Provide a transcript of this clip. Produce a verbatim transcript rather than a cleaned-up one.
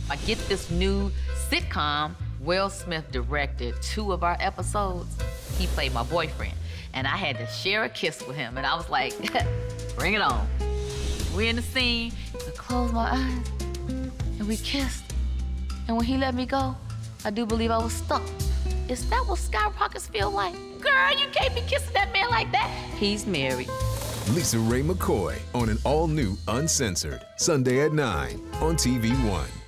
I get this new sitcom. Will Smith directed two of our episodes. He played my boyfriend, and I had to share a kiss with him, and I was like, bring it on. We're in the scene, I closed my eyes, and we kissed. And when he let me go, I do believe I was stuck. Is that what skyrockets feel like? Girl, you can't be kissing that man like that. He's married. LisaRaye McCoy on an all-new Uncensored, Sunday at nine on T V one.